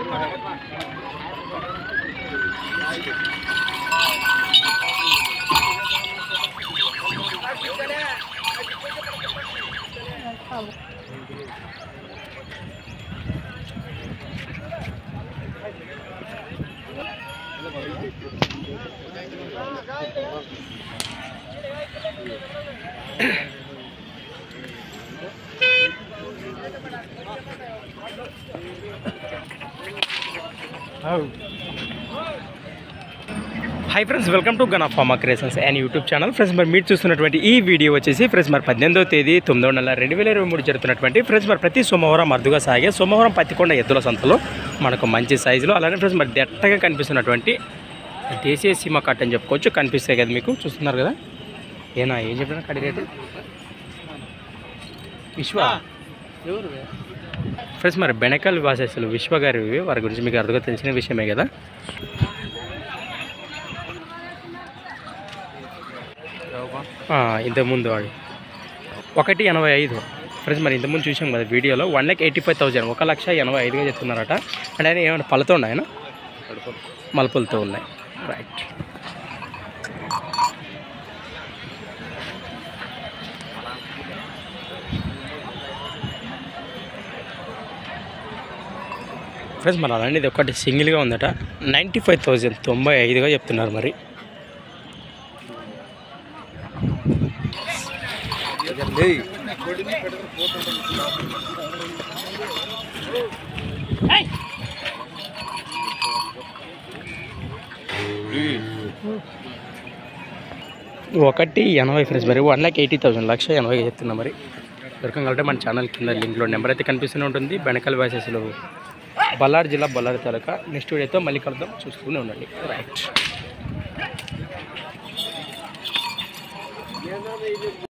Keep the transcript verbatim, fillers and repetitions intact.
Hi friends, welcome to Gana pharma creations and YouTube channel. Friends మరి మీరు చూస్తున్నటువంటి ఈ వీడియో వచ్చేసి ఫ్రెండ్స్ మరి పద్దెనిమిదవ తేదీ తొమ్మిదవ నెల రెండు వేల ఇరవై మూడు జరుగుతున్నటువంటి ఫ్రెండ్స్ మరి ప్రతి సోమవారం అరుదుగా సాగే సోమవారం పత్తికొండ ఎద్దుల సంతలో మనకు మంచి సైజులో అలానే ఫ్రెండ్స్ మరి దట్టగా కనిపిస్తున్నటువంటి దేశీయ సీమ కట్ అని చెప్పుకోవచ్చు. కనిపిస్తాయి కదా మీకు, చూస్తున్నారు కదా. ఏనా ఏం చెప్పినా కడి రేటు విశ్వ ఫ్రెండ్స్ మరి బెనకల్ వాసెస్లు విశ్వ గారి వారి గురించి మీకు అరుదుగా తెలిసిన విషయమే కదా. ఇంతకుముందు వాడు ఒకటి ఎనభై ఐదు ఫ్రెండ్స్ మరి ఇంతకుముందు చూసాం కదా వీడియోలో one lakh eighty five thousand ఒక లక్ష ఎనభై ఐదుగా చెప్తున్నారట. అంటే ఆయన ఏమైనా పళ్ళతో ఉన్నాయన మలుపులతో ఉన్నాయి. రైట్. ఫ్రెండ్స్ మరి అలాంటి ఇది ఒకటి సింగిల్గా ఉందట. నైంటీ ఫైవ్ థౌజండ్ తొంభై ఐదుగా చెప్తున్నారు. మరి ఒకటి ఎనభై ఫ్రెండ్స్ మరి వన్ ల్యాక్ ఎయిటీ థౌసండ్ లక్ష ఎనభై చెప్తున్నా. మరి దొరకం కాబట్టి మన ఛానల్ కింద లింక్లో నెంబర్ అయితే కనిపిస్తూనే ఉంటుంది. బెనకల్ వాసెస్లో బళ్ళారి జిల్లా బళ్ళారి తాలూకా. నెక్స్ట్ వీడియోతో మళ్ళీ కలుద్దాం, చూస్తూనే ఉండండి. రైట్.